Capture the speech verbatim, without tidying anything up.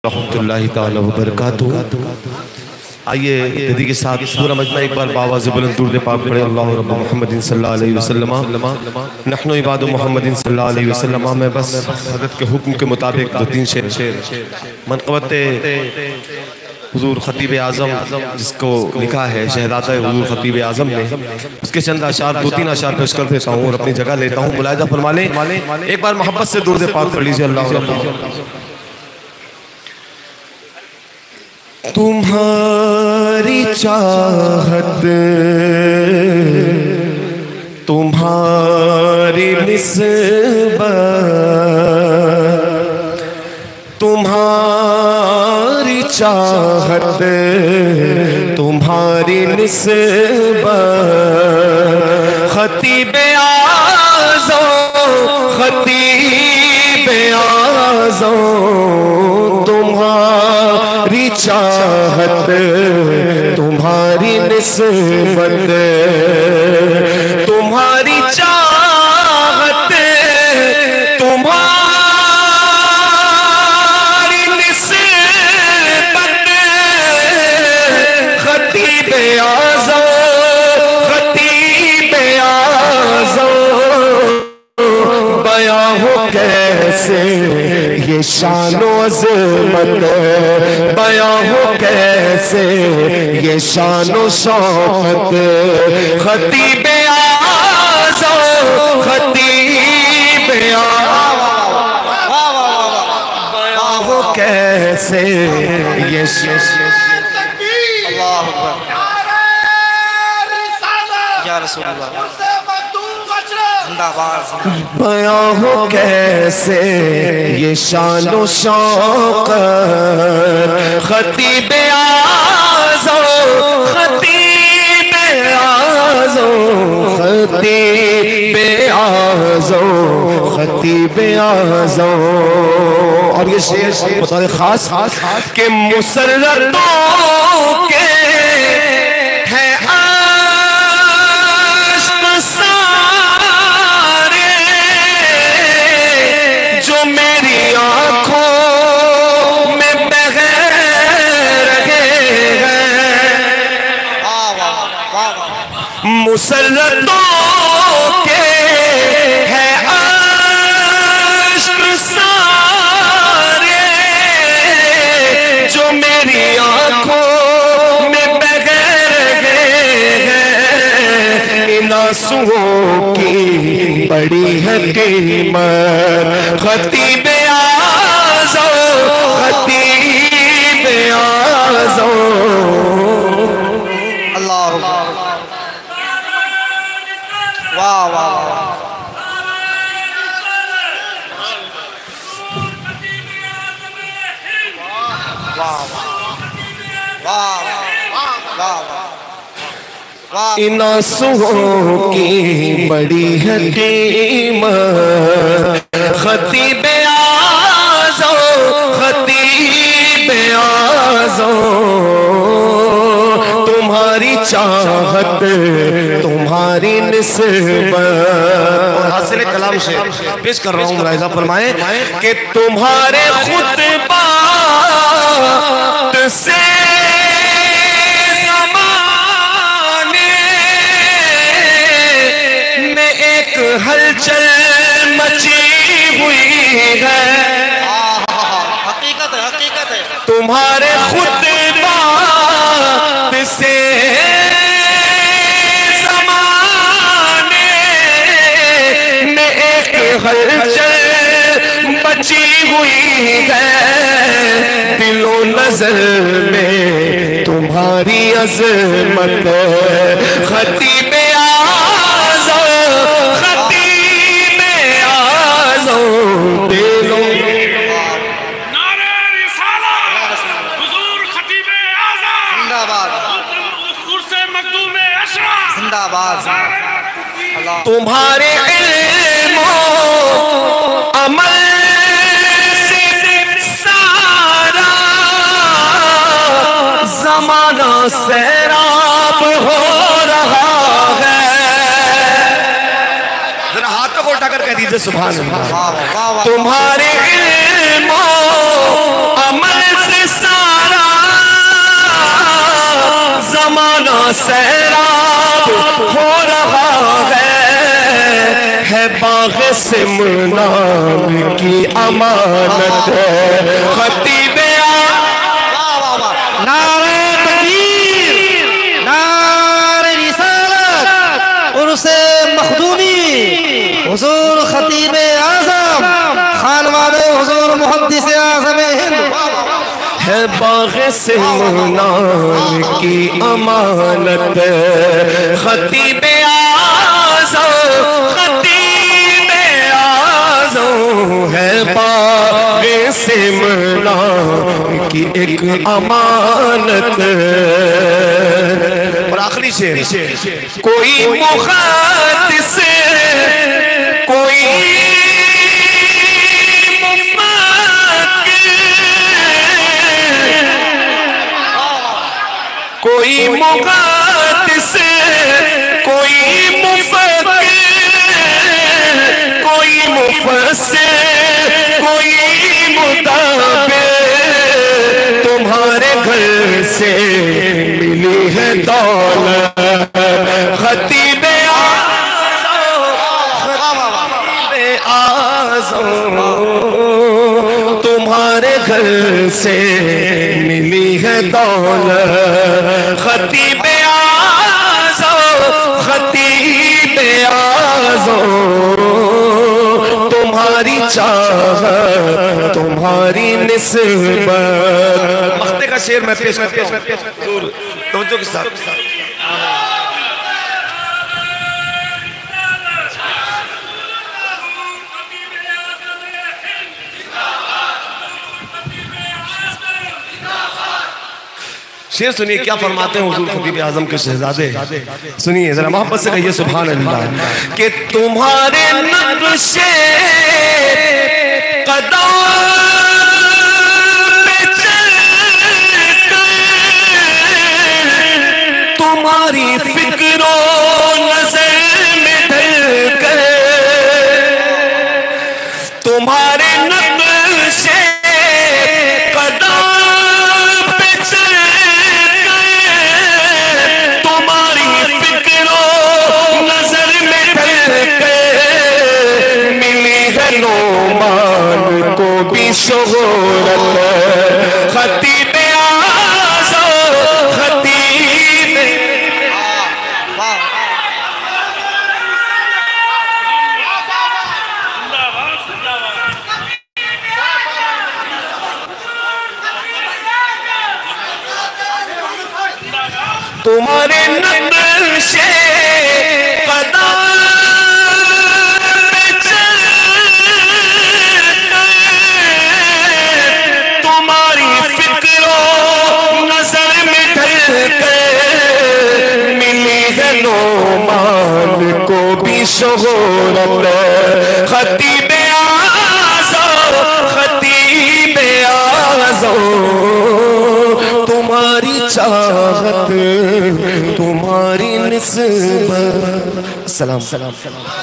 रहमतुल्लाहि ताला व बरकातुहू। आइए दीदी के साथ पूरा मजमा एक बार बाबा से बुलंद दुरूद पाक पढ़े। अल्लाह रब्ब मुहम्मदिन सल्लल्लाहु अलैहि वसल्लम नहनु इबादु मुहम्मदिन सल्लल्लाहु अलैहि वसल्लम। मैं बस हज़रत के हुक्म के मुताबिक दो तीन शेर मनक़बत हुज़ूर ख़तीब आज़म जिसको लिखा है शहज़ादा हुज़ूर ख़तीब आज़म ने, उसके चंद अशार दो तीन अशार पेश कर देता हूँ और अपनी जगह लेता हूँ। मुलाहिज़ा फरमा लें, एक बार मोहब्बत से दुरूद पाक पढ़ लीजिए। अल्लाह तुम्हारी चाहत तुम्हारी निस्बत, तुम्हारी चाहत तुम्हारी निस्बत, खतीब आज़म खतीब आज़म तुम्हारी चाहत तुम्हारी निस्बत, तुम्हारी चाहत तुम्हारी निस्बत, खतीब आज़म खतीब आज़म बयां हो कैसे ये शानो अज़मत, बयां हो कैसे ये शानो शौकत, खतीब आज़म खतीब आज़म बयां हो कैसे ये बयां हो कैसे ये शानो शौकत, खतीब आज़म खतीब आज़म खतीब आज़म खतीब आज़म। और ये शेर बता दे खास के मुसर्रतों के मुसल्लतों के है अश्क सारे जो मेरी आंखों में बगैर गए हैं, इन आंसुओं की बड़ी है कीमत, खतीब आज़म खतीब आज़म। अल्लाह वाह वाह इन आंसुओं की बड़ी है कीमत, खतीब आज़म खतीब आज़म तुम्हारी चाहत तुम्हारी निस्बत। हासिल कलाम से पेश कर रहा हूँ, मुलाहिज़ा फरमाएं कि तुम्हारे खुतबात से ज़माने में एक हलचल मची हुई है, हकीकत है हकीकत है। तुम्हारे खुतबात से हलचल बची हुई है, दिलो नजर में तुम्हारी अज़मत, खतीब आज़म खतीब आज़म दिलो नारे रिसालत हुज़ूर खतीब आज़म जिंदाबाद, कुर्से मखदूम अशरा जिंदाबाद। तुम्हारे अमल से सारा ज़माना सैराब हो रहा है। जरा हाथों को उठाकर कह दीजिए सुभान अल्लाह। तुम्हारे इल्म अमल जमाना सैराब हो रहा है, है बाग़ सिमना की अमानत खतीब नारे तकबीर, नारे रिसालत, उर्से मखदूमी, हुजूर खतीब आज़म, खानवादे हुजूर मुहद्दिस आज़म हिंद, है बाग़ सिमना की अमानत खतीब आज़म, खतीब आज़म है बाग़ सिमना की एक अमानत। और आखिरी शेर, कोई मुखद्दिस कोई कोई मुक़द्दिस कोई मुफ़क्किर कोई मुफ़स्सिर कोई मुदब्बिर तुम्हारे घर से मिली है दौलत खतीब आज़म, तुम्हारे घर से मिली है दौलत खतीब आज़म, खतीब आज़म, तुम्हारी चाहत तुम्हारी निस्बत। मख्ते का शेर मैं पेश करता हूं तवज्जो के साथ। शेर सुनिए क्या फरमाते हैं हुजूर खतीब आज़म के शहजादे, सुनिए जरा मोहब्बत से कहिए सुभान अल्लाह। कि तुम्हारे नक्शे कदम पे चलकर तुम्हारी फिक्रों नजर में ढलकर तुम्हारे नक्शे कदम को भी शोहरत खतीब आज़म, खतीब तुम्हारे नक्शे कदम को भी शोहरत खतीब आज़म, खतीब आज़म, तुम्हारी चाहत तुम्हारी निस्बत। सलाम सलाम।